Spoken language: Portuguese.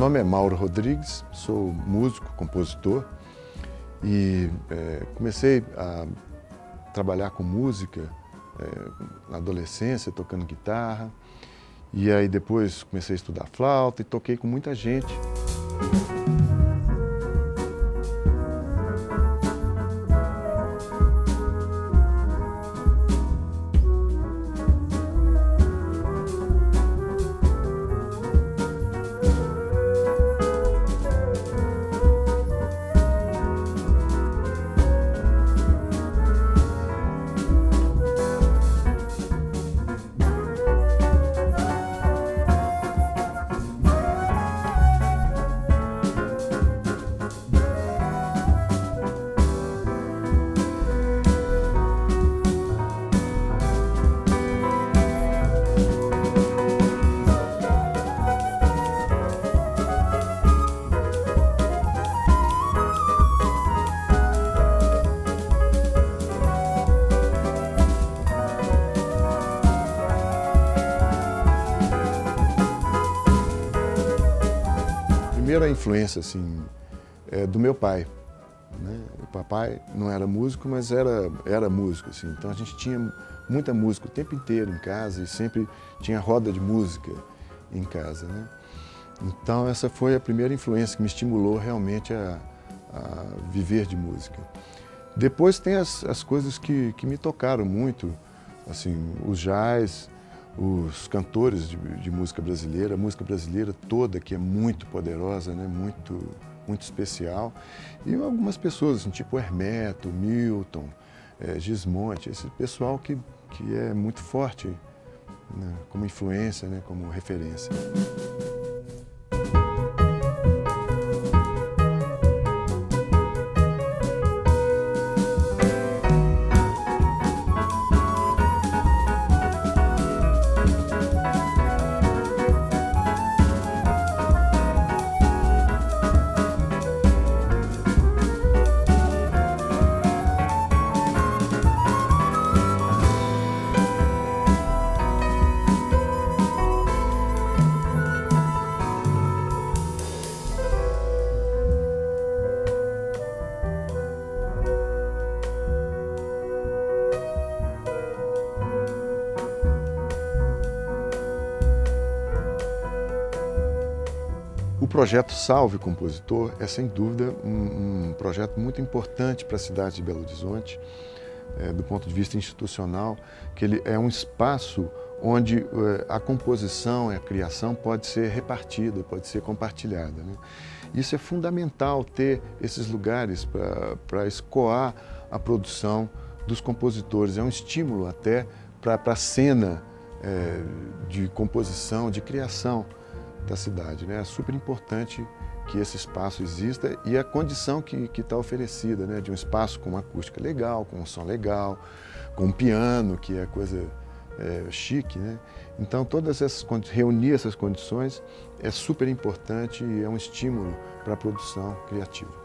nome é Mauro Rodrigues, sou músico, compositor e comecei a trabalhar com música na adolescência, tocando guitarra, e aí depois comecei a estudar flauta e toquei com muita gente. A primeira influência assim, é do meu pai, né? O papai não era músico, mas era músico, assim. Então a gente tinha muita música o tempo inteiro em casa e sempre tinha roda de música em casa, né? Então essa foi a primeira influência que me estimulou realmente a viver de música. Depois tem as coisas que me tocaram muito, assim, os jazz, os cantores de música brasileira, a música brasileira toda, que é muito poderosa, né? Muito especial. E algumas pessoas, assim, tipo Hermeto, Milton, Gismonti, esse pessoal que é muito forte, né? Como influência, né? Como referência. O projeto Salve Compositor é, sem dúvida, um projeto muito importante para a cidade de Belo Horizonte, do ponto de vista institucional, que ele é um espaço onde a composição e a criação pode ser repartida, pode ser compartilhada, né? Isso é fundamental, ter esses lugares para escoar a produção dos compositores. É um estímulo até para a cena de composição, de criação da cidade, né? É super importante que esse espaço exista e a condição que está oferecida, né? De um espaço com uma acústica legal, com um som legal, com um piano, que é coisa chique, né? Então, reunir essas condições é super importante e é um estímulo para a produção criativa.